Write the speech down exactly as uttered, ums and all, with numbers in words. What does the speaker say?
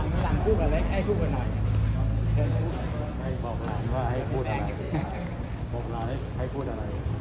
หลังพูดกับเล็กไอ้พูดกันหน่อยให้บอกหลานว่าให้พูดอะไรบอกหลานให้ให้พูดอะไร